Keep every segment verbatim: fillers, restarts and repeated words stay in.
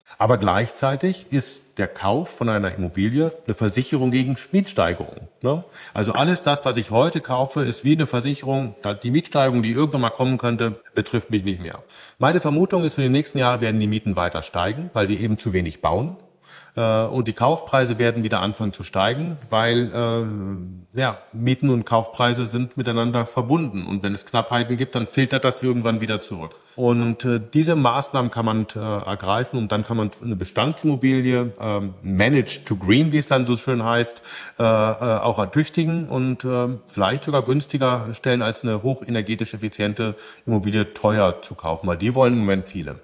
Aber gleichzeitig ist der Kauf von einer Immobilie eine Versicherung gegen Mietsteigerung. Ne? Also alles das, was ich heute kaufe, ist wie eine Versicherung. Die Mietsteigerung, die irgendwann mal kommen könnte, betrifft mich nicht mehr. Meine Vermutung ist, für die nächsten Jahre werden die Mieten weiter steigen, weil wir eben zu wenig bauen. Und die Kaufpreise werden wieder anfangen zu steigen, weil äh, ja, Mieten und Kaufpreise sind miteinander verbunden. Und wenn es Knappheiten gibt, dann filtert das irgendwann wieder zurück. Und äh, diese Maßnahmen kann man äh, ergreifen und dann kann man eine Bestandsimmobilie, äh, managed to green, wie es dann so schön heißt, äh, äh, auch ertüchtigen und äh, vielleicht sogar günstiger stellen, als eine hochenergetisch effiziente Immobilie teuer zu kaufen, weil die wollen im Moment viele.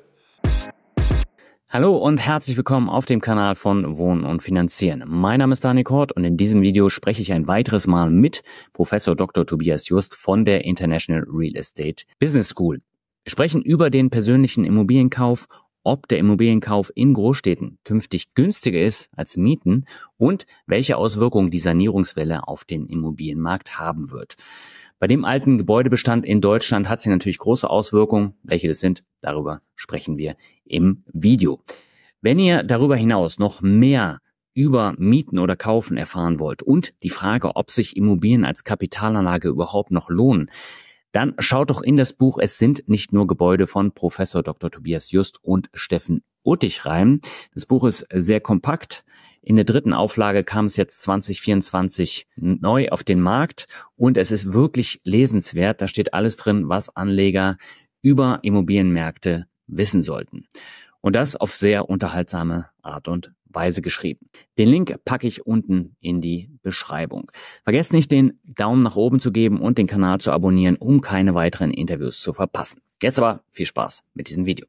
Hallo und herzlich willkommen auf dem Kanal von Wohnen und Finanzieren. Mein Name ist Daniel Kort und in diesem Video spreche ich ein weiteres Mal mit Professor Doktor Tobias Just von der International Real Estate Business School. Wir sprechen über den persönlichen Immobilienkauf, ob der Immobilienkauf in Großstädten künftig günstiger ist als Mieten und welche Auswirkungen die Sanierungswelle auf den Immobilienmarkt haben wird. Bei dem alten Gebäudebestand in Deutschland hat sie natürlich große Auswirkungen. Welche das sind, darüber sprechen wir im Video. Wenn ihr darüber hinaus noch mehr über Mieten oder Kaufen erfahren wollt und die Frage, ob sich Immobilien als Kapitalanlage überhaupt noch lohnen, dann schaut doch in das Buch Es sind nicht nur Gebäude von Professor Doktor Tobias Just und Steffen Uttig rein. Das Buch ist sehr kompakt. In der dritten Auflage kam es jetzt zwanzig vierundzwanzig neu auf den Markt und es ist wirklich lesenswert. Da steht alles drin, was Anleger über Immobilienmärkte wissen sollten. Und das auf sehr unterhaltsame Art und Weise geschrieben. Den Link packe ich unten in die Beschreibung. Vergesst nicht, den Daumen nach oben zu geben und den Kanal zu abonnieren, um keine weiteren Interviews zu verpassen. Jetzt aber viel Spaß mit diesem Video.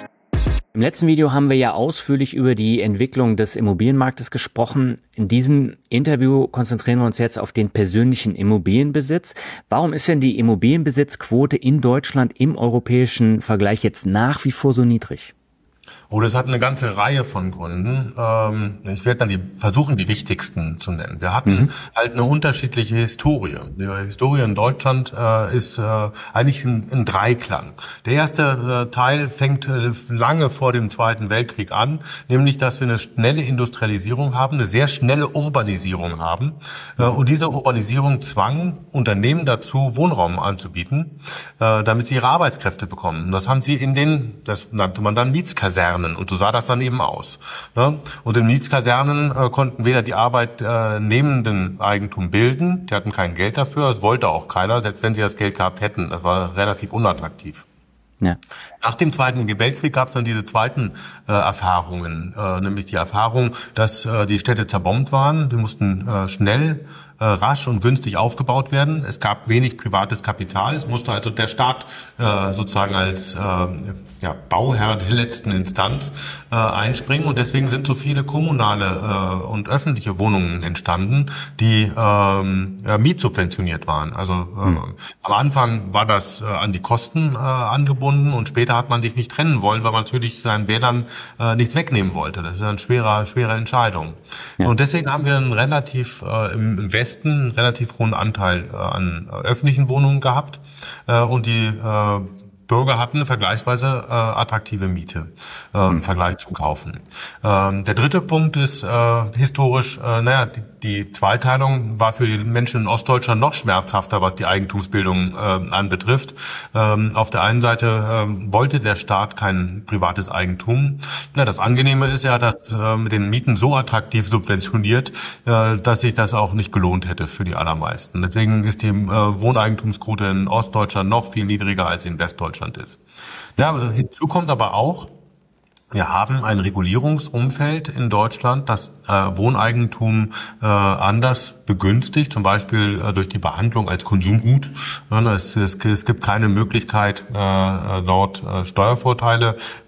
Im letzten Video haben wir ja ausführlich über die Entwicklung des Immobilienmarktes gesprochen. In diesem Interview konzentrieren wir uns jetzt auf den persönlichen Immobilienbesitz. Warum ist denn die Immobilienbesitzquote in Deutschland im europäischen Vergleich jetzt nach wie vor so niedrig? Oh, das hat eine ganze Reihe von Gründen. Ich werde dann die, versuchen, die wichtigsten zu nennen. Wir hatten mhm. halt eine unterschiedliche Historie. Die Historie in Deutschland äh, ist äh, eigentlich ein, ein Dreiklang. Der erste äh, Teil fängt äh, lange vor dem Zweiten Weltkrieg an, nämlich, dass wir eine schnelle Industrialisierung haben, eine sehr schnelle Urbanisierung haben. Äh, und diese Urbanisierung zwang Unternehmen dazu, Wohnraum anzubieten, äh, damit sie ihre Arbeitskräfte bekommen. Und das haben sie in den, das nannte man dann Mietskasernen. Und so sah das dann eben aus. Und in Mietskasernen konnten weder die arbeitnehmenden Eigentum bilden, die hatten kein Geld dafür, das wollte auch keiner, selbst wenn sie das Geld gehabt hätten. Das war relativ unattraktiv. Ja. Nach dem Zweiten Weltkrieg gab es dann diese zweiten äh, Erfahrungen, äh, nämlich die Erfahrung, dass äh, die Städte zerbombt waren, die mussten äh, schnell äh, rasch und günstig aufgebaut werden. Es gab wenig privates Kapital. Es musste also der Staat äh, sozusagen als äh, ja, Bauherr der letzten Instanz äh, einspringen. Und deswegen sind so viele kommunale äh, und öffentliche Wohnungen entstanden, die ähm, ja, mietsubventioniert waren. Also äh, hm. am Anfang war das äh, an die Kosten äh, angebunden und später hat man sich nicht trennen wollen, weil man natürlich seinen Wählern äh, nichts wegnehmen wollte. Das ist eine schwere, schwere Entscheidung. Ja. Und deswegen haben wir einen relativ äh, im Westen einen relativ hohen Anteil äh, an äh, öffentlichen Wohnungen gehabt äh, und die äh, Bürger hatten eine vergleichsweise äh, attraktive Miete äh, im Vergleich zum Kaufen. Ähm, der dritte Punkt ist äh, historisch, äh, naja, die, die Zweiteilung war für die Menschen in Ostdeutschland noch schmerzhafter, was die Eigentumsbildung äh, anbetrifft. Ähm, auf der einen Seite äh, wollte der Staat kein privates Eigentum. Ja, das Angenehme ist ja, dass äh, mit den Mieten so attraktiv subventioniert, äh, dass sich das auch nicht gelohnt hätte für die allermeisten. Deswegen ist die äh, Wohneigentumsquote in Ostdeutschland noch viel niedriger als in Westdeutschland ist. Ja, hinzu kommt aber auch, wir haben ein Regulierungsumfeld in Deutschland, das äh, Wohneigentum äh, anders begünstigt, zum Beispiel äh, durch die Behandlung als Konsumgut. Ja, es, es, es gibt keine Möglichkeit, äh, dort äh, Steuervorteile äh,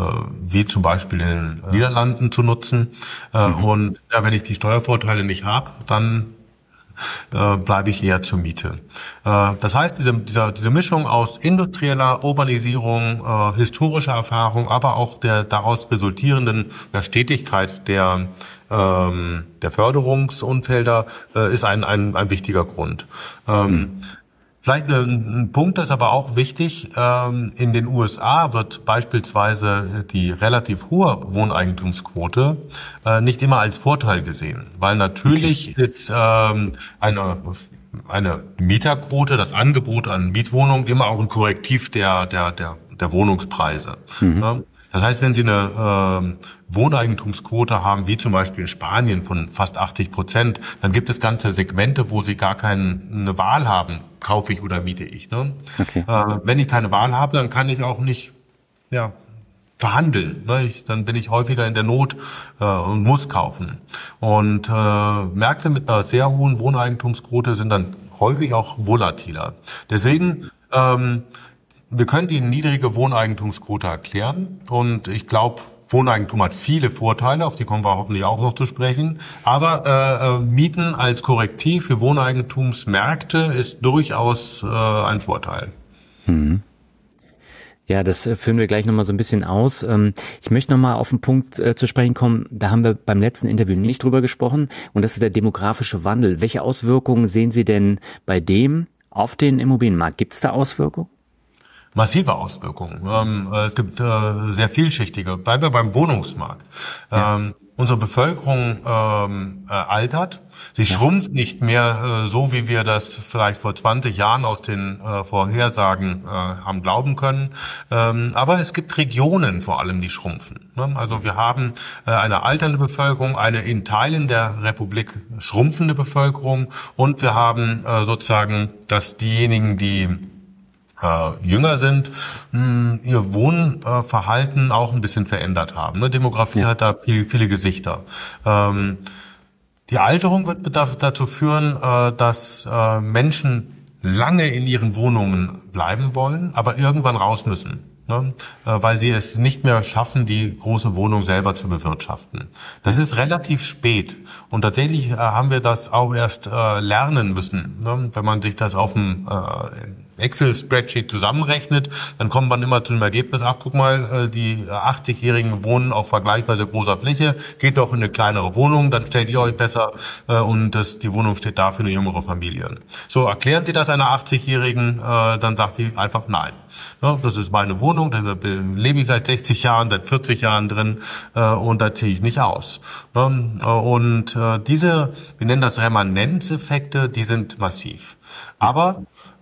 wie zum Beispiel in den Niederlanden zu nutzen. Äh, mhm. Und ja, wenn ich die Steuervorteile nicht habe, dann äh, bleibe ich eher zur Miete. Äh, das heißt, diese, diese, diese Mischung aus industrieller Urbanisierung, äh, historischer Erfahrung, aber auch der daraus resultierenden der Stetigkeit der ähm, der Förderungsumfelder äh, ist ein, ein ein wichtiger Grund. Ähm, mhm. Vielleicht ein, ein Punkt ist aber auch wichtig. Ähm, in den U S A wird beispielsweise die relativ hohe Wohneigentumsquote äh, nicht immer als Vorteil gesehen, weil natürlich okay. ist ähm, eine eine Mieterquote, das Angebot an Mietwohnungen immer auch ein Korrektiv der der der der Wohnungspreise. Mhm. Ja? Das heißt, wenn Sie eine äh, Wohneigentumsquote haben, wie zum Beispiel in Spanien von fast achtzig Prozent, dann gibt es ganze Segmente, wo Sie gar keine Wahl haben, kaufe ich oder miete ich. Ne? Okay. Äh, wenn ich keine Wahl habe, dann kann ich auch nicht ja, verhandeln. Ne? Ich, dann bin ich häufiger in der Not äh, und muss kaufen. Und äh, Märkte mit einer sehr hohen Wohneigentumsquote sind dann häufig auch volatiler. Deswegen ähm, wir können die niedrige Wohneigentumsquote erklären und ich glaube, Wohneigentum hat viele Vorteile, auf die kommen wir hoffentlich auch noch zu sprechen. Aber äh, Mieten als Korrektiv für Wohneigentumsmärkte ist durchaus äh, ein Vorteil. Mhm. Ja, das führen wir gleich nochmal so ein bisschen aus. Ich möchte nochmal auf einen Punkt äh, zu sprechen kommen, da haben wir beim letzten Interview nicht drüber gesprochen und das ist der demografische Wandel. Welche Auswirkungen sehen Sie denn bei dem auf den Immobilienmarkt? Gibt es da Auswirkungen? Massive Auswirkungen. Ähm, es gibt äh, sehr vielschichtige. Bleiben wir beim Wohnungsmarkt. Ja. Ähm, unsere Bevölkerung ähm, äh, altert. Sie ja. schrumpft nicht mehr äh, so, wie wir das vielleicht vor zwanzig Jahren aus den äh, Vorhersagen äh, haben glauben können. Ähm, aber es gibt Regionen vor allem, die schrumpfen. Ne? Also wir haben äh, eine alternde Bevölkerung, eine in Teilen der Republik schrumpfende Bevölkerung und wir haben äh, sozusagen, dass diejenigen, die Äh, jünger sind, mh, ihr Wohnverhalten auch ein bisschen verändert haben. Ne? Demografie ja. hat da viel, viele Gesichter. Ähm, die Alterung wird dazu führen, äh, dass äh, Menschen lange in ihren Wohnungen bleiben wollen, aber irgendwann raus müssen. Ne, weil sie es nicht mehr schaffen, die große Wohnung selber zu bewirtschaften. Das ist relativ spät und tatsächlich äh, haben wir das auch erst äh, lernen müssen. Ne? Wenn man sich das auf dem äh, Excel-Spreadsheet zusammenrechnet, dann kommt man immer zu dem Ergebnis, ach guck mal, die achtzig-Jährigen wohnen auf vergleichsweise großer Fläche, geht doch in eine kleinere Wohnung, dann stellt ihr euch besser und das, die Wohnung steht da für eine jüngere Familie. So, erklären Sie das einer achtzig-Jährigen, dann sagt die einfach nein. Ja, das ist meine Wohnung, da lebe ich seit sechzig Jahren, seit vierzig Jahren drin und da ziehe ich nicht aus. Und diese, wir nennen das Remanenzeffekte, die sind massiv. Aber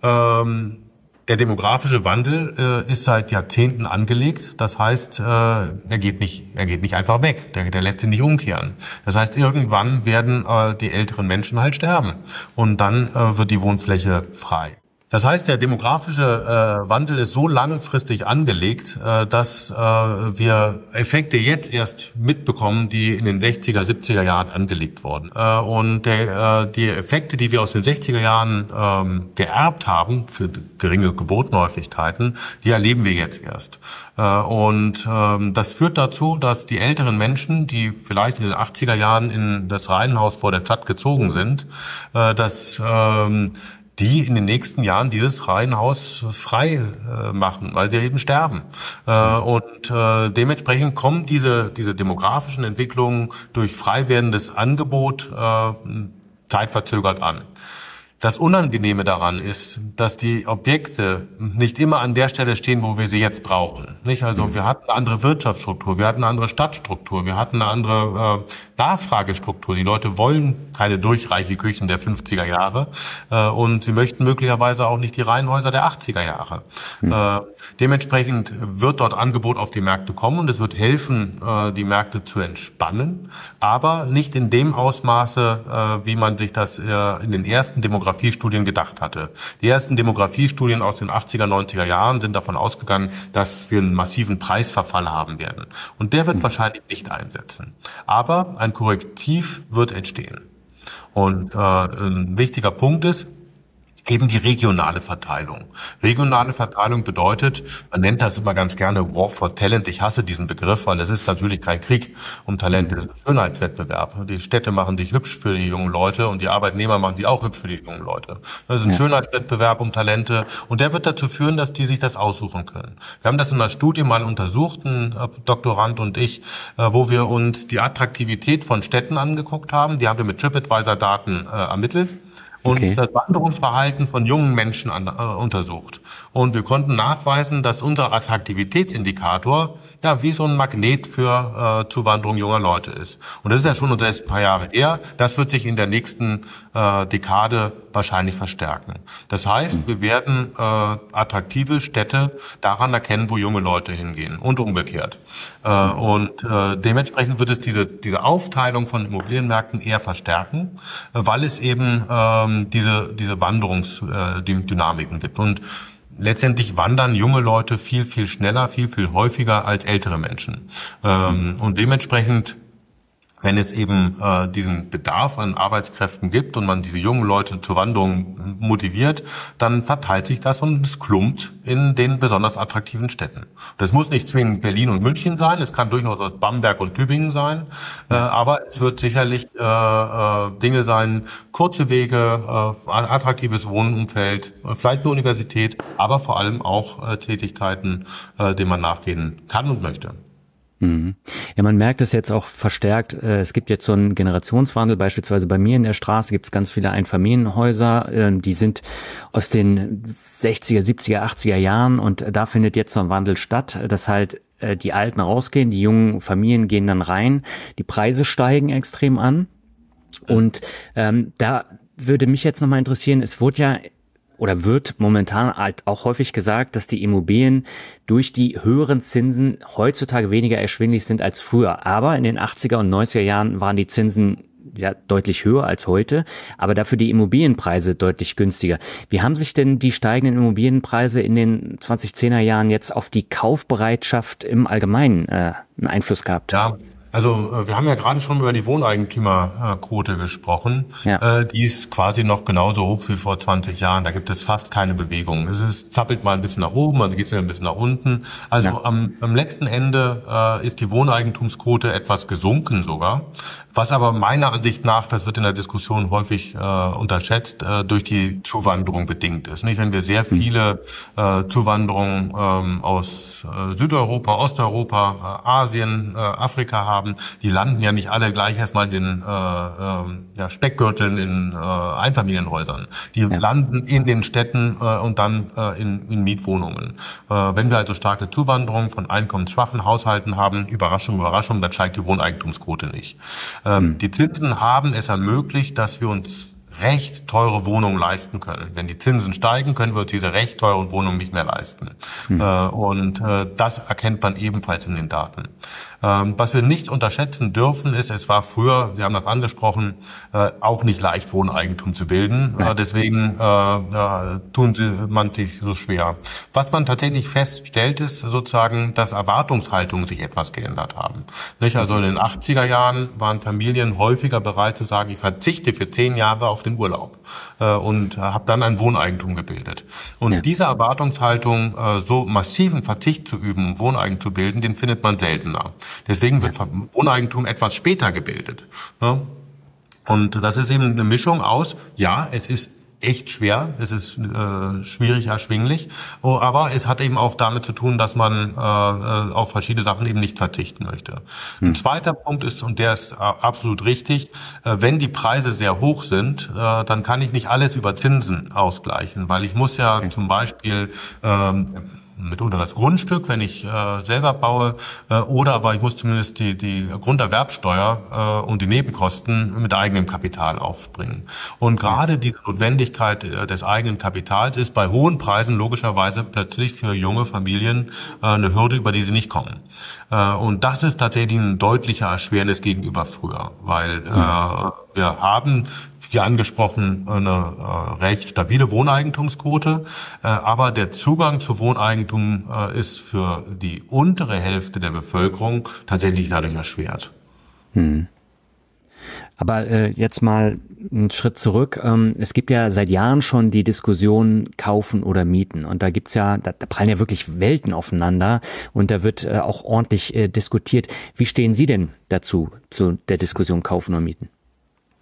ähm, der demografische Wandel äh, ist seit Jahrzehnten angelegt. Das heißt, äh, er geht nicht, er geht nicht einfach weg. Der, der lässt sich nicht umkehren. Das heißt, irgendwann werden äh, die älteren Menschen halt sterben und dann äh, wird die Wohnfläche frei. Das heißt, der demografische äh, Wandel ist so langfristig angelegt, äh, dass äh, wir Effekte jetzt erst mitbekommen, die in den sechziger, siebziger Jahren angelegt wurden. Äh, und der, äh, die Effekte, die wir aus den sechziger Jahren ähm, geerbt haben, für geringe Geburtenhäufigkeiten, die erleben wir jetzt erst. Äh, und ähm, das führt dazu, dass die älteren Menschen, die vielleicht in den achtziger Jahren in das Reihenhaus vor der Stadt gezogen sind, äh, dass ähm, die in den nächsten Jahren dieses Reihenhaus frei äh, machen, weil sie eben sterben. Äh, und äh, dementsprechend kommen diese diese demografischen Entwicklungen durch frei werdendes Angebot äh, zeitverzögert an. Das Unangenehme daran ist, dass die Objekte nicht immer an der Stelle stehen, wo wir sie jetzt brauchen. Nicht? Also wir hatten eine andere Wirtschaftsstruktur, wir hatten eine andere Stadtstruktur, wir hatten eine andere äh, Nachfragestruktur. Die Leute wollen keine durchreiche Küchen der fünfziger Jahre äh, und sie möchten möglicherweise auch nicht die Reihenhäuser der achtziger Jahre. Mhm. Äh, dementsprechend wird dort Angebot auf die Märkte kommen und es wird helfen, äh, die Märkte zu entspannen, aber nicht in dem Ausmaße, äh, wie man sich das äh, in den ersten Demografiestudien gedacht hatte. Die ersten Demografiestudien aus den achtziger, neunziger Jahren sind davon ausgegangen, dass wir einen massiven Preisverfall haben werden. Und der wird mhm. wahrscheinlich nicht einsetzen. Aber ein Korrektiv wird entstehen. Und äh, ein wichtiger Punkt ist, eben die regionale Verteilung. Regionale Verteilung bedeutet, man nennt das immer ganz gerne War for Talent. Ich hasse diesen Begriff, weil es ist natürlich kein Krieg um Talente, es ist ein Schönheitswettbewerb. Die Städte machen sich hübsch für die jungen Leute und die Arbeitnehmer machen sich auch hübsch für die jungen Leute. Das ist ein ja. Schönheitswettbewerb um Talente und der wird dazu führen, dass die sich das aussuchen können. Wir haben das in einer Studie mal untersucht, ein Doktorand und ich, wo wir uns die Attraktivität von Städten angeguckt haben. Die haben wir mit TripAdvisor-Daten äh, ermittelt. und okay. das Wanderungsverhalten von jungen Menschen an, äh, untersucht. Und wir konnten nachweisen, dass unser Attraktivitätsindikator ja wie so ein Magnet für äh, Zuwanderung junger Leute ist. Und das ist ja schon ein paar Jahre her. Das wird sich in der nächsten äh, Dekade wahrscheinlich verstärken. Das heißt, wir werden äh, attraktive Städte daran erkennen, wo junge Leute hingehen und umgekehrt. Äh, und äh, dementsprechend wird es diese diese Aufteilung von Immobilienmärkten eher verstärken, äh, weil es eben ähm, diese diese Wanderungsdynamiken äh, gibt. Und letztendlich wandern junge Leute viel, viel schneller, viel, viel häufiger als ältere Menschen. Ähm, und dementsprechend, wenn es eben äh, diesen Bedarf an Arbeitskräften gibt und man diese jungen Leute zur Wanderung motiviert, dann verteilt sich das und es klumpt in den besonders attraktiven Städten. Das muss nicht zwingend Berlin und München sein, es kann durchaus aus Bamberg und Tübingen sein, äh, aber es wird sicherlich äh, äh, Dinge sein, kurze Wege, äh, attraktives Wohnumfeld, äh, vielleicht eine Universität, aber vor allem auch äh, Tätigkeiten, äh, denen man nachgehen kann und möchte. Ja, man merkt es jetzt auch verstärkt. Es gibt jetzt so einen Generationswandel. Beispielsweise bei mir in der Straße gibt es ganz viele Einfamilienhäuser. Die sind aus den sechziger, siebziger, achtziger Jahren und da findet jetzt so ein Wandel statt, dass halt die Alten rausgehen, die jungen Familien gehen dann rein. Die Preise steigen extrem an. Und ähm, da würde mich jetzt nochmal interessieren, es wurde ja oder wird momentan halt auch häufig gesagt, dass die Immobilien durch die höheren Zinsen heutzutage weniger erschwinglich sind als früher. Aber in den achtziger und neunziger Jahren waren die Zinsen ja deutlich höher als heute, aber dafür die Immobilienpreise deutlich günstiger. Wie haben sich denn die steigenden Immobilienpreise in den zwanzigzehner Jahren jetzt auf die Kaufbereitschaft im Allgemeinen äh, einen Einfluss gehabt? Ja. Also wir haben ja gerade schon über die Wohneigentümerquote gesprochen. Ja. Die ist quasi noch genauso hoch wie vor zwanzig Jahren. Da gibt es fast keine Bewegung. Es ist, zappelt mal ein bisschen nach oben, dann geht es wieder ein bisschen nach unten. Also ja. am, am letzten Ende äh, ist die Wohneigentumsquote etwas gesunken sogar. Was aber meiner Ansicht nach, das wird in der Diskussion häufig äh, unterschätzt, äh, durch die Zuwanderung bedingt ist. Nicht? Wenn wir sehr viele äh, Zuwanderungen ähm, aus äh, Südeuropa, Osteuropa, äh, Asien, äh, Afrika haben, die landen ja nicht alle gleich erstmal in den äh, äh, ja, Speckgürteln in äh, Einfamilienhäusern. Die ja. landen in den Städten äh, und dann äh, in, in Mietwohnungen. Äh, wenn wir also starke Zuwanderung von einkommensschwachen Haushalten haben, Überraschung, Überraschung, dann steigt die Wohneigentumsquote nicht. Ähm, mhm. Die Zinsen haben es ermöglicht, dass wir uns recht teure Wohnungen leisten können. Wenn die Zinsen steigen, können wir uns diese recht teuren Wohnungen nicht mehr leisten. Mhm. Äh, und äh, das erkennt man ebenfalls in den Daten. Ähm, was wir nicht unterschätzen dürfen, ist, es war früher, Sie haben das angesprochen, äh, auch nicht leicht, Wohneigentum zu bilden. Äh, deswegen äh, tun sie man sich so schwer. Was man tatsächlich feststellt, ist sozusagen, dass Erwartungshaltungen sich etwas geändert haben. Nicht? Also in den achtziger Jahren waren Familien häufiger bereit zu sagen, ich verzichte für zehn Jahre auf den Urlaub äh, und äh, habe dann ein Wohneigentum gebildet. Und ja. diese Erwartungshaltung, äh, so massiven Verzicht zu üben, Wohneigentum zu bilden, den findet man seltener. Deswegen wird Wohneigentum etwas später gebildet. Ja? Und das ist eben eine Mischung aus, ja, es ist echt schwer, es ist äh, schwierig erschwinglich, oh, aber es hat eben auch damit zu tun, dass man äh, auf verschiedene Sachen eben nicht verzichten möchte. Hm. Ein zweiter Punkt ist, und der ist äh, absolut richtig, äh, wenn die Preise sehr hoch sind, äh, dann kann ich nicht alles über Zinsen ausgleichen, weil ich muss ja okay. zum Beispiel ähm, mitunter das Grundstück, wenn ich äh, selber baue, äh, oder aber ich muss zumindest die, die Grunderwerbsteuer äh, und die Nebenkosten mit eigenem Kapital aufbringen. Und gerade diese Notwendigkeit äh, des eigenen Kapitals ist bei hohen Preisen logischerweise plötzlich für junge Familien äh, eine Hürde, über die sie nicht kommen. Äh, und das ist tatsächlich ein deutlicher Erschwernis gegenüber früher, weil äh, wir haben wie angesprochen, eine äh, recht stabile Wohneigentumsquote, äh, aber der Zugang zu Wohneigentum äh, ist für die untere Hälfte der Bevölkerung tatsächlich dadurch erschwert. Hm. Aber äh, jetzt mal einen Schritt zurück. Ähm, es gibt ja seit Jahren schon die Diskussion kaufen oder mieten. Und da gibt's ja, da, da prallen ja wirklich Welten aufeinander und da wird äh, auch ordentlich äh, diskutiert. Wie stehen Sie denn dazu, zu der Diskussion kaufen oder mieten?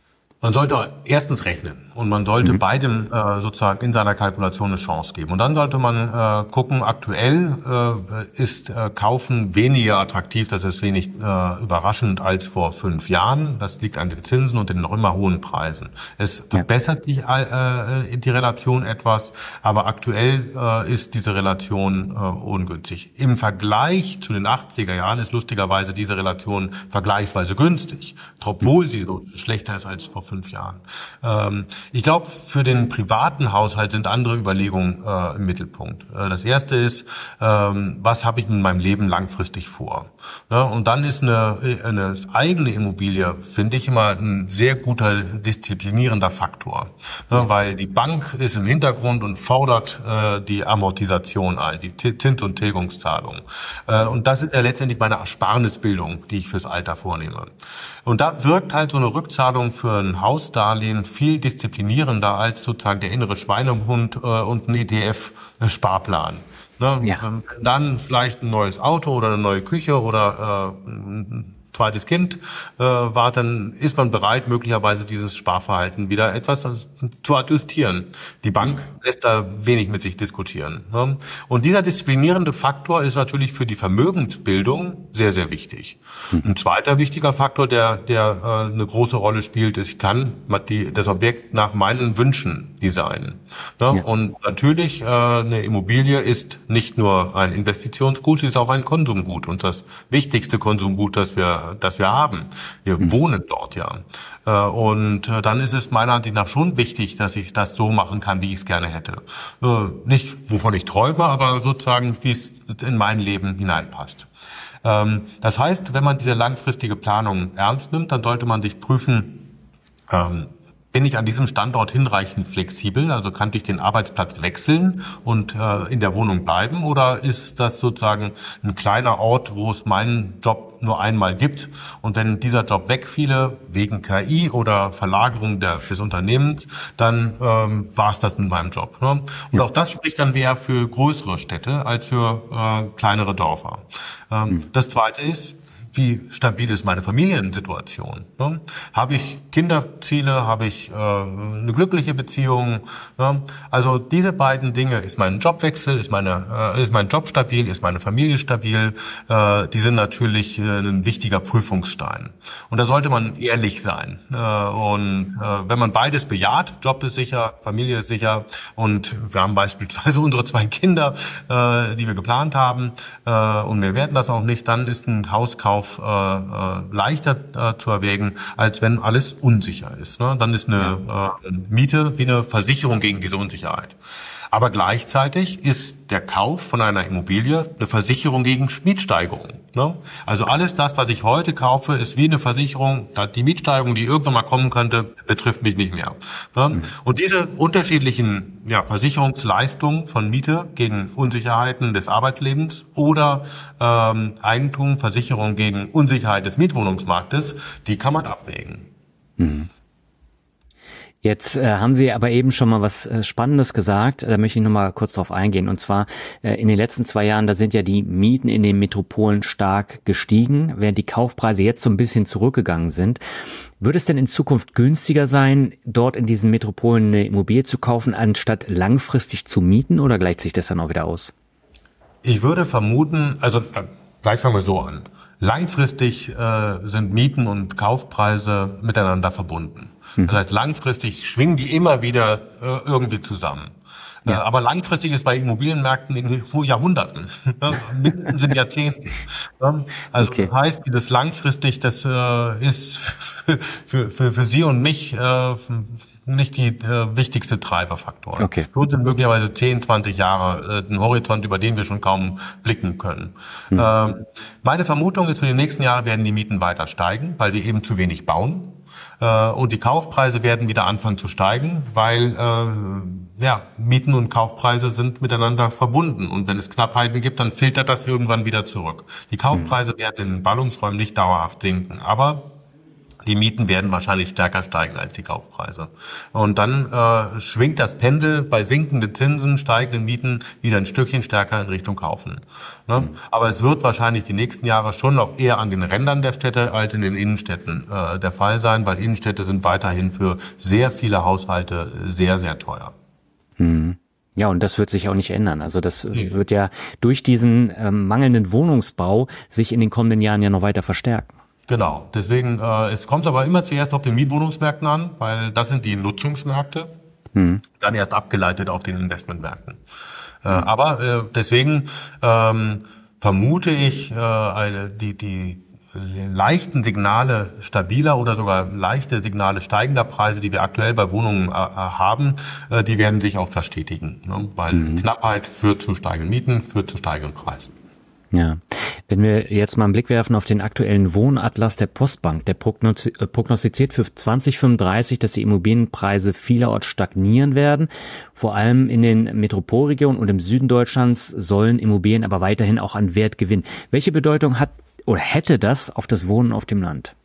Man sollte erstens rechnen und man sollte mhm. beidem äh, sozusagen in seiner Kalkulation eine Chance geben. Und dann sollte man äh, gucken, aktuell äh, ist äh, Kaufen weniger attraktiv, das ist wenig äh, überraschend als vor fünf Jahren. Das liegt an den Zinsen und den noch immer hohen Preisen. Es verbessert sich äh, die Relation etwas, aber aktuell äh, ist diese Relation äh, ungünstig. Im Vergleich zu den achtziger Jahren ist lustigerweise diese Relation vergleichsweise günstig, obwohl sie so schlechter ist als vor fünf Jahren. Ähm, ich glaube, für den privaten Haushalt sind andere Überlegungen äh, im Mittelpunkt. Äh, das erste ist, ähm, was habe ich mit meinem Leben langfristig vor? Ja, und dann ist eine, eine eigene Immobilie, finde ich, immer ein sehr guter disziplinierender Faktor. Ja, weil die Bank ist im Hintergrund und fordert äh, die Amortisation ein, die Zins- und Tilgungszahlung. Äh, und das ist ja letztendlich meine Ersparnisbildung, die ich fürs Alter vornehme. Und da wirkt halt so eine Rückzahlung für ein Hausdarlehen viel disziplinierender als sozusagen der innere Schweinehund äh, und ein E T F-Sparplan. Ne? Ja. Dann vielleicht ein neues Auto oder eine neue Küche oder äh, ein zweites Kind äh, war, dann ist man bereit, möglicherweise dieses Sparverhalten wieder etwas zu adjustieren. Die Bank lässt da wenig mit sich diskutieren. Ne? Und dieser disziplinierende Faktor ist natürlich für die Vermögensbildung sehr, sehr wichtig. Mhm. Ein zweiter wichtiger Faktor, der, der äh, eine große Rolle spielt, ist, ich kann die, das Objekt nach meinen Wünschen designen. Ne? Ja. Und natürlich, äh, eine Immobilie ist nicht nur ein Investitionsgut, sie ist auch ein Konsumgut und das wichtigste Konsumgut, das wir das wir haben. Wir mhm. wohnen dort ja. Und dann ist es meiner Ansicht nach schon wichtig, dass ich das so machen kann, wie ich es gerne hätte. Nicht, wovon ich träume, aber sozusagen, wie es in mein Leben hineinpasst. Das heißt, wenn man diese langfristige Planung ernst nimmt, dann sollte man sich prüfen, bin ich an diesem Standort hinreichend flexibel, also kann ich den Arbeitsplatz wechseln und äh, in der Wohnung bleiben, oder ist das sozusagen ein kleiner Ort, wo es meinen Job nur einmal gibt, und wenn dieser Job wegfiele, wegen K I oder Verlagerung der, des Unternehmens, dann ähm, war es das in meinem Job. Ne? Und ja. auch das spricht dann eher für größere Städte als für äh, kleinere Dörfer. Ähm, mhm. Das Zweite ist, wie stabil ist meine Familiensituation? Ne? Habe ich Kinderziele? Habe ich äh, eine glückliche Beziehung? Ne? Also diese beiden Dinge, ist mein Jobwechsel, ist meine, äh, ist mein Job stabil, ist meine Familie stabil? Äh, die sind natürlich äh, ein wichtiger Prüfungsstein. Und da sollte man ehrlich sein. Äh, und äh, wenn man beides bejaht, Job ist sicher, Familie ist sicher, und wir haben beispielsweise unsere zwei Kinder, äh, die wir geplant haben, äh, und wir werden das auch nicht, dann ist ein Hauskauf Äh, äh, leichter äh, zu erwägen, als wenn alles unsicher ist. Ne? Dann ist eine ja. äh, Miete wie eine Versicherung gegen diese Unsicherheit. Aber gleichzeitig ist der Kauf von einer Immobilie eine Versicherung gegen Mietsteigerungen. Ne? Also alles das, was ich heute kaufe, ist wie eine Versicherung. Die Mietsteigerung, die irgendwann mal kommen könnte, betrifft mich nicht mehr. Ne? Mhm. Und diese unterschiedlichen ja, Versicherungsleistungen von Miete gegen Unsicherheiten des Arbeitslebens oder ähm, Eigentum, Versicherung gegen Unsicherheit des Mietwohnungsmarktes, die kann man abwägen. Mhm. Jetzt äh, haben Sie aber eben schon mal was äh, Spannendes gesagt, da möchte ich noch mal kurz drauf eingehen. Und zwar äh, in den letzten zwei Jahren, da sind ja die Mieten in den Metropolen stark gestiegen, während die Kaufpreise jetzt so ein bisschen zurückgegangen sind. Würde es denn in Zukunft günstiger sein, dort in diesen Metropolen eine Immobilie zu kaufen, anstatt langfristig zu mieten, oder gleicht sich das dann auch wieder aus? Ich würde vermuten, also äh, gleich fangen wir so an. Langfristig äh, sind Mieten und Kaufpreise miteinander verbunden. Das heißt, langfristig schwingen die immer wieder äh, irgendwie zusammen. Ja. Äh, aber langfristig ist bei Immobilienmärkten in Jahrhunderten, mitten sind Jahrzehnten. Also okay. Das heißt, dieses langfristig, das äh, ist für, für, für Sie und mich äh, nicht die äh, wichtigste Treiberfaktor. Okay. Dort sind möglicherweise zehn, zwanzig Jahre äh, ein Horizont, über den wir schon kaum blicken können. Mhm. Ähm, meine Vermutung ist, für die nächsten Jahre werden die Mieten weiter steigen, weil wir eben zu wenig bauen. Äh, und die Kaufpreise werden wieder anfangen zu steigen, weil äh, ja, Mieten und Kaufpreise sind miteinander verbunden. Und wenn es Knappheiten gibt, dann filtert das irgendwann wieder zurück. Die Kaufpreise mhm. werden in den Ballungsräumen nicht dauerhaft sinken, aber Die Mieten werden wahrscheinlich stärker steigen als die Kaufpreise. Und dann äh, schwingt das Pendel bei sinkenden Zinsen, steigenden Mieten wieder ein Stückchen stärker in Richtung Kaufen. Ne? Mhm. Aber es wird wahrscheinlich die nächsten Jahre schon noch eher an den Rändern der Städte als in den Innenstädten äh, der Fall sein, weil Innenstädte sind weiterhin für sehr viele Haushalte sehr, sehr teuer. Mhm. Ja, und das wird sich auch nicht ändern. Also das nee. wird ja durch diesen ähm, mangelnden Wohnungsbau sich in den kommenden Jahren ja noch weiter verstärken. Genau, deswegen, äh, es kommt aber immer zuerst auf den Mietwohnungsmärkten an, weil das sind die Nutzungsmärkte, hm. dann erst abgeleitet auf den Investmentmärkten. Äh, hm. Aber äh, deswegen ähm, vermute ich, äh, eine, die, die leichten Signale stabiler oder sogar leichte Signale steigender Preise, die wir aktuell bei Wohnungen äh, haben, äh, die werden sich auch verstetigen, ne? Weil hm. Knappheit führt zu steigenden Mieten, führt zu steigenden Preisen. Ja, wenn wir jetzt mal einen Blick werfen auf den aktuellen Wohnatlas der Postbank, der prognostiziert für zwanzig fünfunddreißig, dass die Immobilienpreise vielerorts stagnieren werden. Vor allem in den Metropolregionen und im Süden Deutschlands sollen Immobilien aber weiterhin auch an Wert gewinnen. Welche Bedeutung hat oder hätte das auf das Wohnen auf dem Land?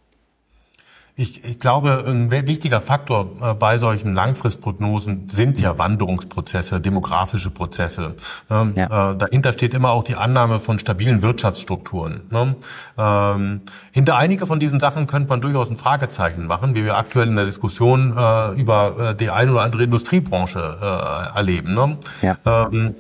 Ich, ich glaube, ein wichtiger Faktor äh, bei solchen Langfristprognosen sind ja Wanderungsprozesse, demografische Prozesse. Ähm, ja. äh, dahinter steht immer auch die Annahme von stabilen Wirtschaftsstrukturen. Ne? Ähm, hinter einige von diesen Sachen könnte man durchaus ein Fragezeichen machen, wie wir aktuell in der Diskussion äh, über äh, die eine oder andere Industriebranche äh, erleben. Ne? Ja. Ähm,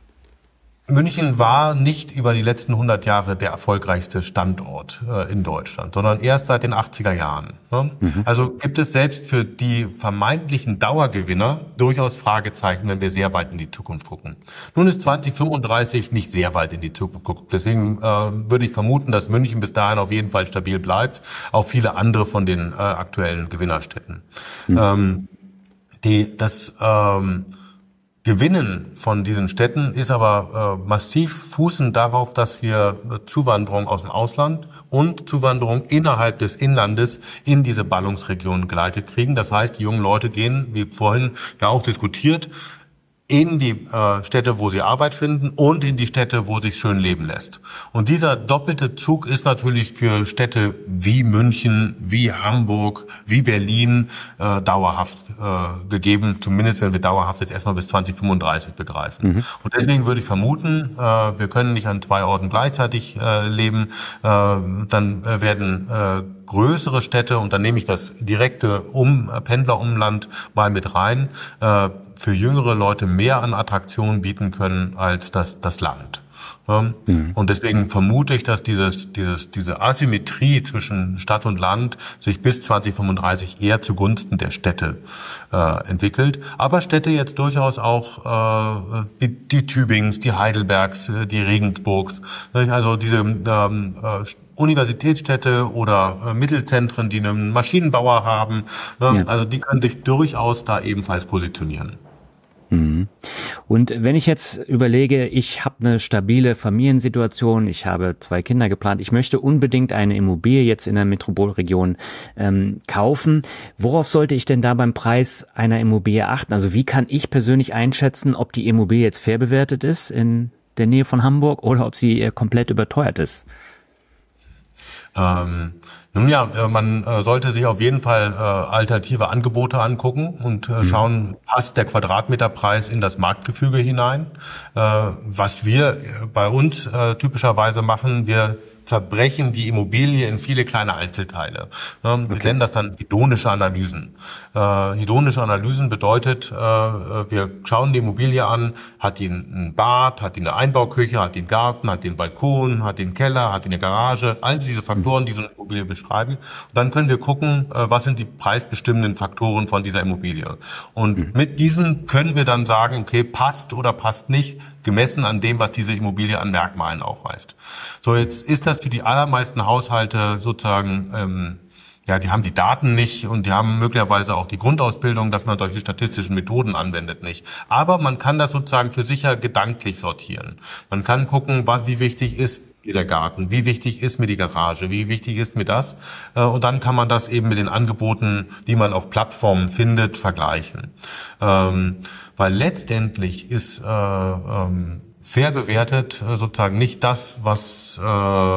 München war nicht über die letzten hundert Jahre der erfolgreichste Standort äh, in Deutschland, sondern erst seit den achtziger Jahren. Ne? Mhm. Also gibt es selbst für die vermeintlichen Dauergewinner durchaus Fragezeichen, wenn wir sehr weit in die Zukunft gucken. Nun ist zwanzig fünfunddreißig nicht sehr weit in die Zukunft guckt. Deswegen äh, würde ich vermuten, dass München bis dahin auf jeden Fall stabil bleibt, auch viele andere von den äh, aktuellen Gewinnerstädten. Mhm. Ähm, die, das ähm, Gewinnen von diesen Städten ist aber äh, massiv fußend darauf, dass wir Zuwanderung aus dem Ausland und Zuwanderung innerhalb des Inlandes in diese Ballungsregionen geleitet kriegen. Das heißt, die jungen Leute gehen, wie vorhin ja auch diskutiert, in die äh, Städte, wo sie Arbeit finden und in die Städte, wo sich schön leben lässt. Und dieser doppelte Zug ist natürlich für Städte wie München, wie Hamburg, wie Berlin äh, dauerhaft äh, gegeben, zumindest wenn wir dauerhaft jetzt erstmal bis zwanzig fünfunddreißig begreifen. Mhm. Und deswegen würde ich vermuten, äh, wir können nicht an zwei Orten gleichzeitig äh, leben, äh, dann äh, werden äh, größere Städte, und dann nehme ich das direkte um Pendlerumland mal mit rein, äh, für jüngere Leute mehr an Attraktionen bieten können als das, das Land. Ja? Mhm. Und deswegen vermute ich, dass dieses, dieses, diese Asymmetrie zwischen Stadt und Land sich bis zwanzig fünfunddreißig eher zugunsten der Städte äh, entwickelt. Aber Städte jetzt durchaus auch äh, die, die Tübingens, die Heidelbergs, die Regensburgs, also diese ähm, äh, Universitätsstädte oder äh, Mittelzentren, die einen Maschinenbauer haben, ne? Ja. Also die können sich durchaus da ebenfalls positionieren. Und wenn ich jetzt überlege, ich habe eine stabile Familiensituation, ich habe zwei Kinder geplant, ich möchte unbedingt eine Immobilie jetzt in der Metropolregion ähm, kaufen, worauf sollte ich denn da beim Preis einer Immobilie achten? Also wie kann ich persönlich einschätzen, ob die Immobilie jetzt fair bewertet ist in der Nähe von Hamburg oder ob sie komplett überteuert ist? Ähm, nun ja, man äh, sollte sich auf jeden Fall äh, alternative Angebote angucken und äh, schauen, passt der Quadratmeterpreis in das Marktgefüge hinein. Äh, was wir bei uns äh, typischerweise machen, wir zerbrechen die Immobilie in viele kleine Einzelteile. Wir okay. nennen das dann hedonische Analysen. Äh, hedonische Analysen bedeutet, äh, wir schauen die Immobilie an, hat die ein Bad, hat die eine Einbauküche, hat die einen Garten, hat die einen Balkon, hat die einen Keller, hat die eine Garage, all diese Faktoren, die so eine Immobilie beschreiben. Und dann können wir gucken, äh, was sind die preisbestimmenden Faktoren von dieser Immobilie. Und mhm. mit diesen können wir dann sagen, okay, passt oder passt nicht, gemessen an dem, was diese Immobilie an Merkmalen aufweist. So, jetzt ist das für die allermeisten Haushalte sozusagen, ähm, ja, die haben die Daten nicht und die haben möglicherweise auch die Grundausbildung, dass man solche statistischen Methoden anwendet, nicht. Aber man kann das sozusagen für sich ja gedanklich sortieren. Man kann gucken, wie wichtig ist mir der Garten, wie wichtig ist mir die Garage, wie wichtig ist mir das. Und dann kann man das eben mit den Angeboten, die man auf Plattformen findet, vergleichen. Ähm, weil letztendlich ist äh, ähm, fair bewertet sozusagen nicht das, was äh,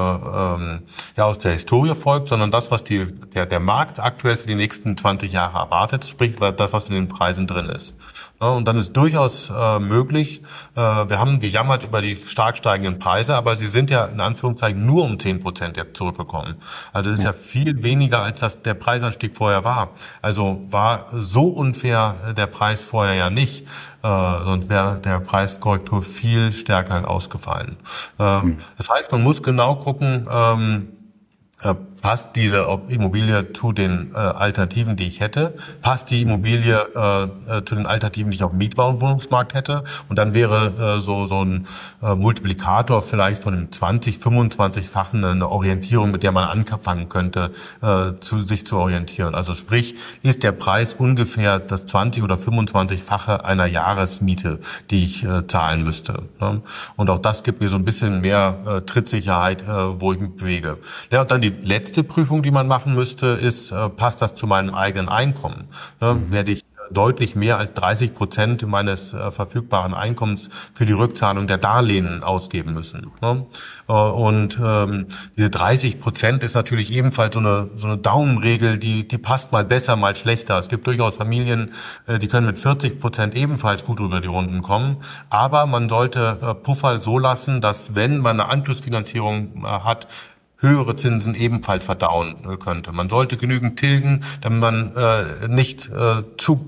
ähm, ja aus der Historie folgt, sondern das, was die, der, der Markt aktuell für die nächsten zwanzig Jahre erwartet, sprich das, was in den Preisen drin ist. Ja, und dann ist durchaus äh, möglich, äh, wir haben gejammert über die stark steigenden Preise, aber sie sind ja in Anführungszeichen nur um zehn Prozent jetzt zurückgekommen. Also das ist ja viel weniger, als das der Preisanstieg vorher war. Also war so unfair der Preis vorher ja nicht. Sonst wäre der Preiskorrektur viel stärker ausgefallen. Ähm, das heißt, man muss genau gucken, ähm, äh, passt diese Immobilie zu den äh, Alternativen, die ich hätte? Passt die Immobilie äh, äh, zu den Alternativen, die ich auf dem Mietwohnungsmarkt hätte? Und dann wäre äh, so so ein äh, Multiplikator vielleicht von einem zwanzig, fünfundzwanzig-fachen eine Orientierung, mit der man anfangen könnte, äh, zu sich zu orientieren. Also sprich, ist der Preis ungefähr das zwanzig- oder fünfundzwanzig-fache einer Jahresmiete, die ich äh, zahlen müsste. Ne? Und auch das gibt mir so ein bisschen mehr äh, Trittsicherheit, äh, wo ich mich bewege. Ja, und dann die letzte Prüfung, die man machen müsste, ist, äh, passt das zu meinem eigenen Einkommen? Ne? Mhm. Werde ich deutlich mehr als dreißig Prozent meines äh, verfügbaren Einkommens für die Rückzahlung der Darlehen ausgeben müssen. Ne? Äh, und ähm, diese dreißig Prozent ist natürlich ebenfalls so eine so eine Daumenregel, die die passt mal besser, mal schlechter. Es gibt durchaus Familien, äh, die können mit vierzig Prozent ebenfalls gut über die Runden kommen. Aber man sollte äh, Puffer so lassen, dass wenn man eine Anschlussfinanzierung äh, hat, höhere Zinsen ebenfalls verdauen könnte. Man sollte genügend tilgen, damit man äh, nicht äh, zu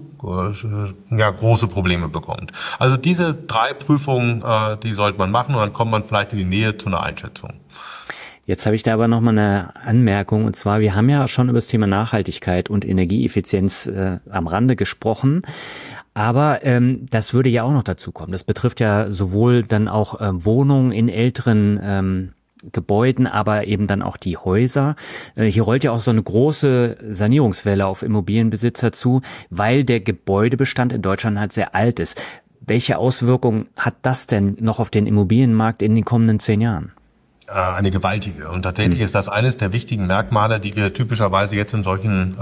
äh, ja, große Probleme bekommt. Also diese drei Prüfungen, äh, die sollte man machen und dann kommt man vielleicht in die Nähe zu einer Einschätzung. Jetzt habe ich da aber nochmal eine Anmerkung, und zwar, wir haben ja schon über das Thema Nachhaltigkeit und Energieeffizienz äh, am Rande gesprochen. Aber ähm, das würde ja auch noch dazu kommen. Das betrifft ja sowohl dann auch äh, Wohnungen in älteren ähm, Gebäuden, aber eben dann auch die Häuser. Hier rollt ja auch so eine große Sanierungswelle auf Immobilienbesitzer zu, weil der Gebäudebestand in Deutschland halt sehr alt ist. Welche Auswirkungen hat das denn noch auf den Immobilienmarkt in den kommenden zehn Jahren? Eine gewaltige. Und tatsächlich ist das eines der wichtigen Merkmale, die wir typischerweise jetzt in solchen äh, äh,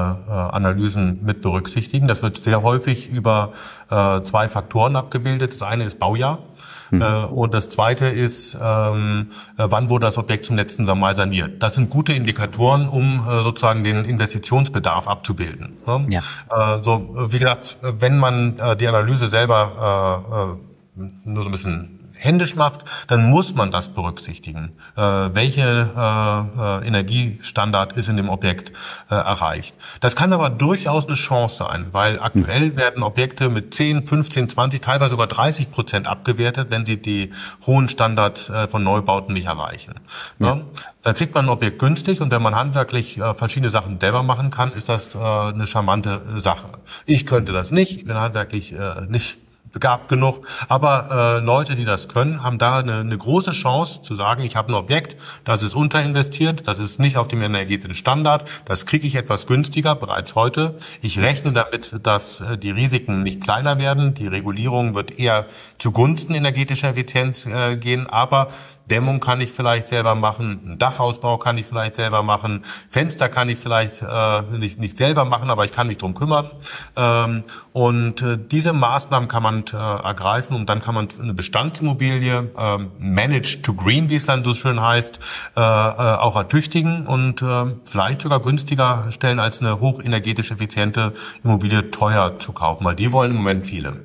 Analysen mit berücksichtigen. Das wird sehr häufig über äh, zwei Faktoren abgebildet. Das eine ist Baujahr. Mhm. Äh, und das zweite ist, ähm, wann wurde das Objekt zum letzten Mal saniert. Das sind gute Indikatoren, um äh, sozusagen den Investitionsbedarf abzubilden. Ne? Ja. Äh, so, wie gesagt, wenn man äh, die Analyse selber äh, äh, nur so ein bisschen händisch macht, dann muss man das berücksichtigen. Äh, welche äh, äh, Energiestandard ist in dem Objekt äh, erreicht. Das kann aber durchaus eine Chance sein, weil aktuell werden Objekte mit zehn, fünfzehn, zwanzig, teilweise sogar dreißig Prozent abgewertet, wenn sie die hohen Standards äh, von Neubauten nicht erreichen. Ja. Ja? Dann kriegt man ein Objekt günstig und wenn man handwerklich äh, verschiedene Sachen selber machen kann, ist das äh, eine charmante Sache. Ich könnte das nicht, ich bin handwerklich äh, nicht begabt genug, aber äh, Leute, die das können, haben da eine, eine große Chance zu sagen, ich habe ein Objekt, das ist unterinvestiert, das ist nicht auf dem energetischen Standard, das kriege ich etwas günstiger bereits heute. Ich rechne damit, dass äh, die Risiken nicht kleiner werden, die Regulierung wird eher zugunsten energetischer Effizienz äh, gehen, aber Dämmung kann ich vielleicht selber machen, einen Dachausbau kann ich vielleicht selber machen, Fenster kann ich vielleicht äh, nicht, nicht selber machen, aber ich kann mich drum kümmern. Ähm, und äh, diese Maßnahmen kann man äh, ergreifen und dann kann man eine Bestandsimmobilie, äh, managed to green, wie es dann so schön heißt, äh, äh, auch ertüchtigen und äh, vielleicht sogar günstiger stellen, als eine hochenergetisch effiziente Immobilie teuer zu kaufen, weil die wollen im Moment viele.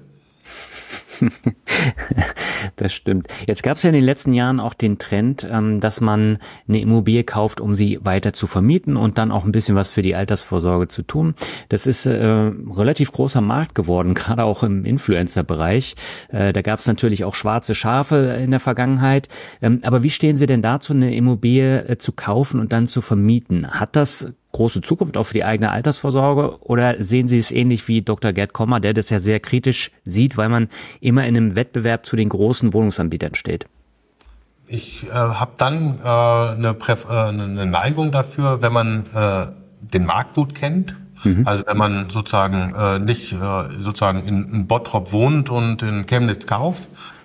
Das stimmt. Jetzt gab es ja in den letzten Jahren auch den Trend, dass man eine Immobilie kauft, um sie weiter zu vermieten und dann auch ein bisschen was für die Altersvorsorge zu tun. Das ist äh, relativ großer Markt geworden, gerade auch im Influencer-Bereich. Äh, da gab es natürlich auch schwarze Schafe in der Vergangenheit. Ähm, aber wie stehen Sie denn dazu, eine Immobilie äh, zu kaufen und dann zu vermieten? Hat das große Zukunft auch für die eigene Altersvorsorge oder sehen Sie es ähnlich wie Doktor Gerd Kommer, der das ja sehr kritisch sieht, weil man immer in einem Wettbewerb zu den großen Wohnungsanbietern steht? Ich äh, habe dann äh, eine, Präf- äh, eine Neigung dafür, wenn man äh, den Markt gut kennt. Mhm. Also wenn man sozusagen äh, nicht äh, sozusagen in, in Bottrop wohnt und in Chemnitz kauft,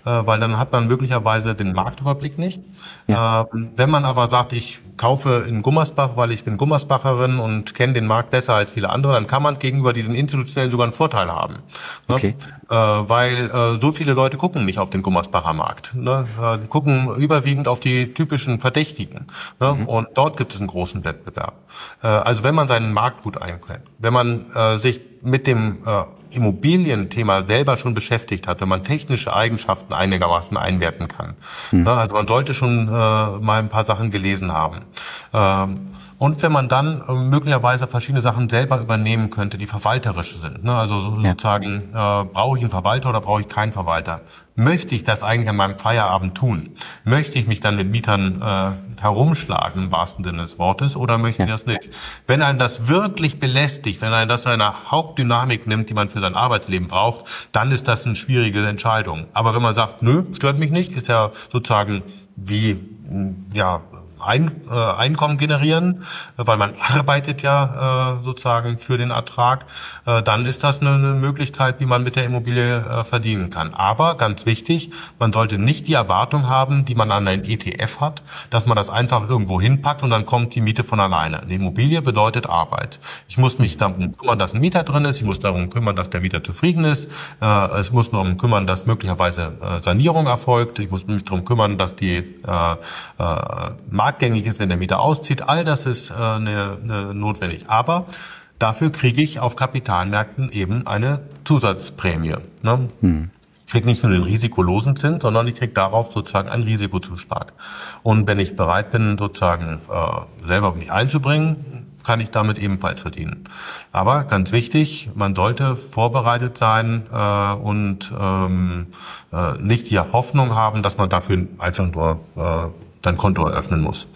weil dann hat man möglicherweise den Marktüberblick nicht. Ja. Wenn man aber sagt, ich kaufe in Gummersbach, weil ich bin Gummersbacherin und kenne den Markt besser als viele andere, dann kann man gegenüber diesen Institutionellen sogar einen Vorteil haben. Okay. Ne? Äh, weil äh, so viele Leute gucken nicht auf den Gummersbacher Markt. Ne? Äh, die gucken überwiegend auf die typischen Verdächtigen. Ne? Mhm. Und dort gibt es einen großen Wettbewerb. Äh, also wenn man seinen Markt gut einkennt, wenn man äh, sich mit dem äh, Immobilienthema selber schon beschäftigt hat, wenn man technische Eigenschaften einigermaßen einwerten kann. Mhm. Also man sollte schon äh, mal ein paar Sachen gelesen haben. Ähm, und wenn man dann äh, möglicherweise verschiedene Sachen selber übernehmen könnte, die verwalterisch sind. Ne? Also so, ja. sozusagen, äh, brauche ich einen Verwalter oder brauche ich keinen Verwalter? Möchte ich das eigentlich an meinem Feierabend tun? Möchte ich mich dann mit Mietern äh, herumschlagen, im wahrsten Sinne des Wortes, oder möchte ich ja. das nicht? Wenn einen das wirklich belästigt, wenn einen das eine Hauptdynamik nimmt, die man für sein Arbeitsleben braucht, dann ist das eine schwierige Entscheidung. Aber wenn man sagt, nö, stört mich nicht, ist ja sozusagen wie, ja, Ein, äh, Einkommen generieren, weil man arbeitet ja äh, sozusagen für den Ertrag, äh, dann ist das eine, eine Möglichkeit, wie man mit der Immobilie äh, verdienen kann. Aber ganz wichtig, man sollte nicht die Erwartung haben, die man an einen E T F hat, dass man das einfach irgendwo hinpackt und dann kommt die Miete von alleine. Eine Immobilie bedeutet Arbeit. Ich muss mich darum kümmern, dass ein Mieter drin ist, ich muss darum kümmern, dass der Mieter zufrieden ist, äh, ich muss darum kümmern, dass möglicherweise äh, Sanierung erfolgt, ich muss mich darum kümmern, dass die äh, äh, marktgängig ist, wenn der Mieter auszieht. All das ist äh, ne, ne, notwendig. Aber dafür kriege ich auf Kapitalmärkten eben eine Zusatzprämie. Ne? Hm. Ich kriege nicht nur den risikolosen Zins, sondern ich kriege darauf sozusagen einen Risikozuschlag. Und wenn ich bereit bin, sozusagen äh, selber mich einzubringen, kann ich damit ebenfalls verdienen. Aber ganz wichtig, man sollte vorbereitet sein äh, und ähm, äh, nicht die Hoffnung haben, dass man dafür einfach nur äh, sein Konto eröffnen muss.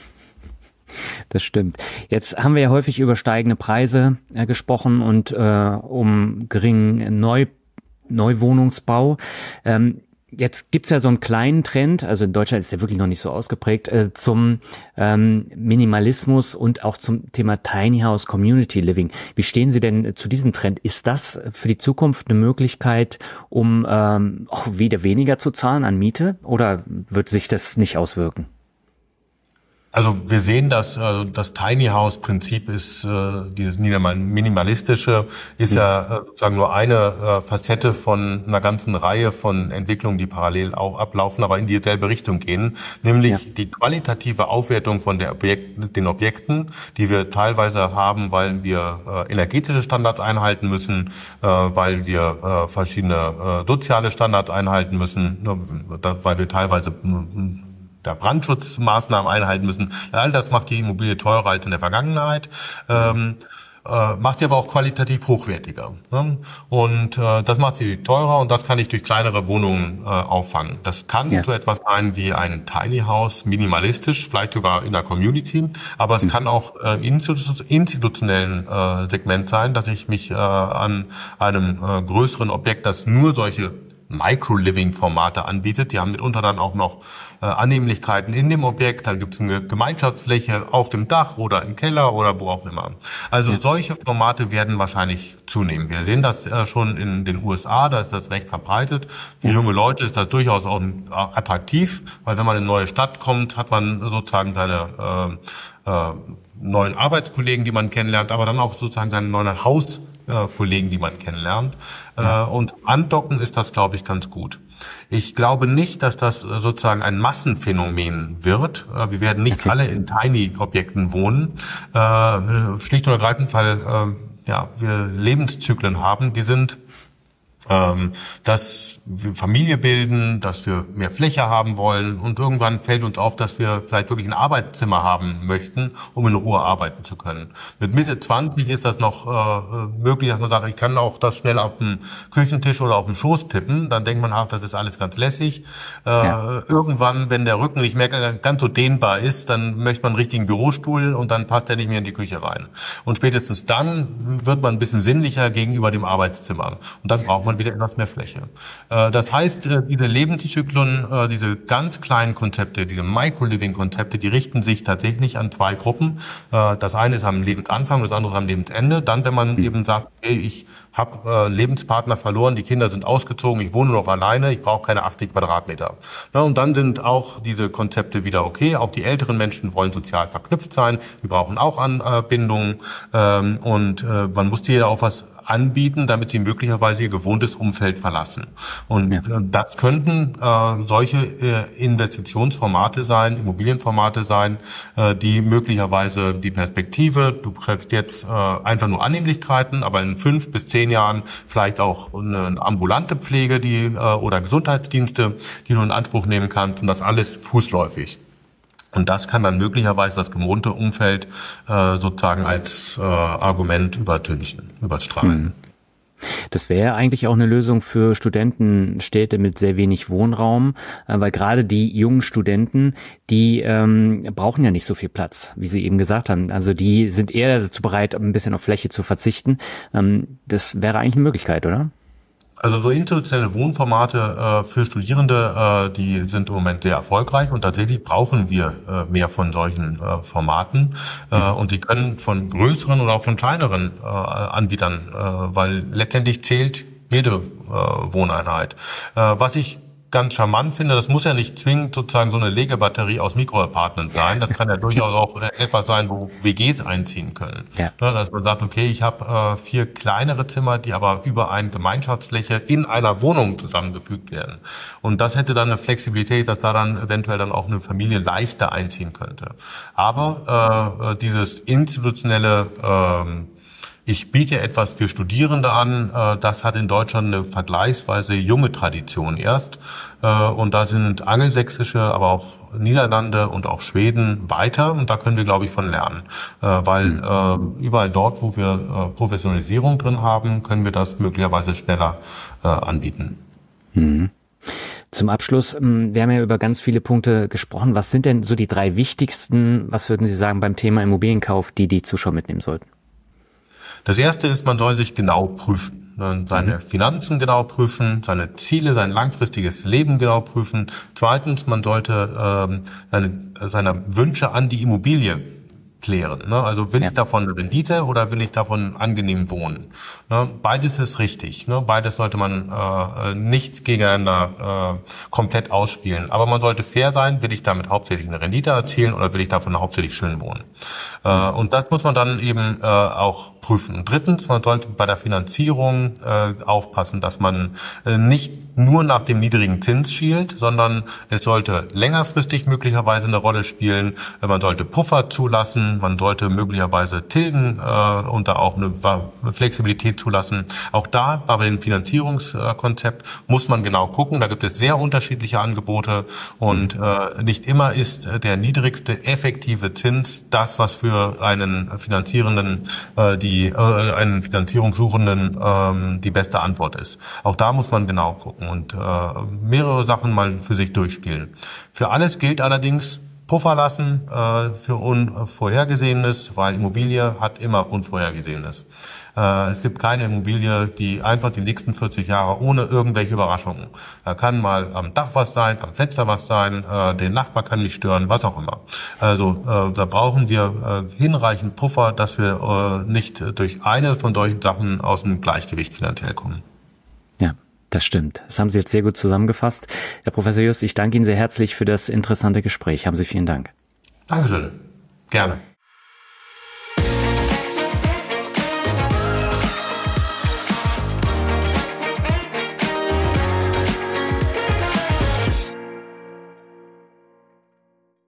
Das stimmt. Jetzt haben wir ja häufig über steigende Preise äh, gesprochen und äh, um geringen Neu Neuwohnungsbau. Ähm, Jetzt gibt's ja so einen kleinen Trend, also in Deutschland ist der wirklich noch nicht so ausgeprägt, äh, zum ähm, Minimalismus und auch zum Thema Tiny House Community Living. Wie stehen Sie denn zu diesem Trend? Ist das für die Zukunft eine Möglichkeit, um ähm, auch wieder weniger zu zahlen an Miete, oder wird sich das nicht auswirken? Also wir sehen, dass also das Tiny House Prinzip ist, äh, dieses minimalistische, ist mhm. ja äh, sozusagen nur eine äh, Facette von einer ganzen Reihe von Entwicklungen, die parallel auch ablaufen, aber in dieselbe Richtung gehen, nämlich ja. die qualitative Aufwertung von der Objekt, den Objekten, die wir teilweise haben, weil wir äh, energetische Standards einhalten müssen, äh, weil wir äh, verschiedene äh, soziale Standards einhalten müssen, äh, da, weil wir teilweise äh, der Brandschutzmaßnahmen einhalten müssen. All das macht die Immobilie teurer als in der Vergangenheit, ähm, äh, macht sie aber auch qualitativ hochwertiger. Ne? Und äh, das macht sie teurer und das kann ich durch kleinere Wohnungen äh, auffangen. Das kann ja. so etwas sein wie ein Tiny House, minimalistisch, vielleicht sogar in der Community, aber es mhm. kann auch äh, im institutionellen äh, Segment sein, dass ich mich äh, an einem äh, größeren Objekt, das nur solche Micro-Living-Formate anbietet. Die haben mitunter dann auch noch äh, Annehmlichkeiten in dem Objekt. Dann gibt es eine Gemeinschaftsfläche auf dem Dach oder im Keller oder wo auch immer. Also ja. solche Formate werden wahrscheinlich zunehmen. Wir sehen das äh, schon in den U S A, da ist das recht verbreitet. Für ja. junge Leute ist das durchaus auch attraktiv, weil wenn man in eine neue Stadt kommt, hat man sozusagen seine äh, äh, neuen Arbeitskollegen, die man kennenlernt, aber dann auch sozusagen seine neuen Haus Äh, Kollegen, die man kennenlernt. Ja. Äh, und andocken ist das, glaube ich, ganz gut. Ich glaube nicht, dass das äh, sozusagen ein Massenphänomen wird. Äh, wir werden nicht okay. alle in Tiny-Objekten wohnen. Äh, schlicht und ergreifend, weil äh, ja, wir Lebenszyklen haben, die sind ähm, dass wir Familie bilden, dass wir mehr Fläche haben wollen und irgendwann fällt uns auf, dass wir vielleicht wirklich ein Arbeitszimmer haben möchten, um in Ruhe arbeiten zu können. Mit Mitte zwanzig ist das noch äh, möglich, dass man sagt, ich kann auch das schnell auf dem Küchentisch oder auf dem Schoß tippen. Dann denkt man, ach, das ist alles ganz lässig. Äh, ja. Irgendwann, wenn der Rücken nicht mehr ganz so dehnbar ist, dann möchte man einen richtigen Bürostuhl und dann passt er nicht mehr in die Küche rein. Und spätestens dann wird man ein bisschen sinnlicher gegenüber dem Arbeitszimmer. Und das braucht man wieder etwas mehr Fläche. Das heißt, diese Lebenszyklen, diese ganz kleinen Konzepte, diese Micro-Living-Konzepte, die richten sich tatsächlich an zwei Gruppen. Das eine ist am Lebensanfang, das andere ist am Lebensende. Dann, wenn man eben sagt, hey, ich habe Lebenspartner verloren, die Kinder sind ausgezogen, ich wohne noch alleine, ich brauche keine achtzig Quadratmeter. Und dann sind auch diese Konzepte wieder okay. Auch die älteren Menschen wollen sozial verknüpft sein, die brauchen auch Anbindungen und man muss dir auch was anbieten, damit sie möglicherweise ihr gewohntes Umfeld verlassen. Und ja. das könnten äh, solche äh, Investitionsformate sein, Immobilienformate sein, äh, die möglicherweise die Perspektive, du kriegst jetzt äh, einfach nur Annehmlichkeiten, aber in fünf bis zehn Jahren vielleicht auch eine ambulante Pflege, die äh, oder Gesundheitsdienste, die du in Anspruch nehmen kannst, und das alles fußläufig. Und das kann dann möglicherweise das gewohnte Umfeld äh, sozusagen als äh, Argument übertünchen, überstrahlen. Das wäre eigentlich auch eine Lösung für Studentenstädte mit sehr wenig Wohnraum, äh, weil gerade die jungen Studenten, die ähm, brauchen ja nicht so viel Platz, wie Sie eben gesagt haben. Also die sind eher dazu bereit, ein bisschen auf Fläche zu verzichten. Ähm, das wäre eigentlich eine Möglichkeit, oder? Also so institutionelle Wohnformate äh, für Studierende, äh, die sind im Moment sehr erfolgreich, und tatsächlich brauchen wir äh, mehr von solchen äh, Formaten äh, mhm. und die können von größeren oder auch von kleineren äh, Anbietern, äh, weil letztendlich zählt jede äh, Wohneinheit. Äh, was ich ganz charmant finde, das muss ja nicht zwingend sozusagen so eine Legebatterie aus Mikroapartment sein. Das kann ja durchaus auch etwas sein, wo W Gs einziehen können. Ja. Dass man sagt, okay, ich habe äh, vier kleinere Zimmer, die aber über eine Gemeinschaftsfläche in einer Wohnung zusammengefügt werden. Und das hätte dann eine Flexibilität, dass da dann eventuell dann auch eine Familie leichter einziehen könnte. Aber äh, dieses institutionelle äh, Ich biete etwas für Studierende an. Das hat in Deutschland eine vergleichsweise junge Tradition erst. Und da sind angelsächsische, aber auch Niederlande und auch Schweden weiter. Und da können wir, glaube ich, von lernen. Weil überall dort, wo wir Professionalisierung drin haben, können wir das möglicherweise schneller anbieten. Mhm. Zum Abschluss, wir haben ja über ganz viele Punkte gesprochen. Was sind denn so die drei wichtigsten, was würden Sie sagen, beim Thema Immobilienkauf, die die Zuschauer mitnehmen sollten? Das erste ist, man soll sich genau prüfen, seine mhm. Finanzen genau prüfen, seine Ziele, sein langfristiges Leben genau prüfen. Zweitens, man sollte ähm, seine, seine Wünsche an die Immobilie klären. Ne? Also will ja. ich davon eine Rendite oder will ich davon angenehm wohnen? Ne? Beides ist richtig. Ne? Beides sollte man äh, nicht gegeneinander äh, komplett ausspielen. Aber man sollte fair sein. Will ich damit hauptsächlich eine Rendite erzielen oder will ich davon hauptsächlich schön wohnen? Äh, und das muss man dann eben äh, auch prüfen. Und drittens, man sollte bei der Finanzierung äh, aufpassen, dass man äh, nicht nur nach dem niedrigen Zins schielt, sondern es sollte längerfristig möglicherweise eine Rolle spielen. Man sollte Puffer zulassen, man sollte möglicherweise tilgen äh, und da auch eine Flexibilität zulassen. Auch da bei dem Finanzierungskonzept muss man genau gucken. Da gibt es sehr unterschiedliche Angebote und äh, nicht immer ist der niedrigste effektive Zins das, was für einen Finanzierenden, äh, die äh, einen Finanzierungssuchenden äh, die beste Antwort ist. Auch da muss man genau gucken und äh, mehrere Sachen mal für sich durchspielen. Für alles gilt allerdings Puffer lassen äh, für Unvorhergesehenes, weil Immobilie hat immer Unvorhergesehenes. Äh, es gibt keine Immobilie, die einfach die nächsten vierzig Jahre ohne irgendwelche Überraschungen. Da kann mal am Dach was sein, am Fenster was sein, äh, den Nachbar kann nicht stören, was auch immer. Also äh, da brauchen wir äh, hinreichend Puffer, dass wir äh, nicht durch eine von solchen Sachen aus dem Gleichgewicht finanziell kommen. Ja. Das stimmt. Das haben Sie jetzt sehr gut zusammengefasst. Herr Professor Just, ich danke Ihnen sehr herzlich für das interessante Gespräch. Haben Sie vielen Dank. Dankeschön. Gerne.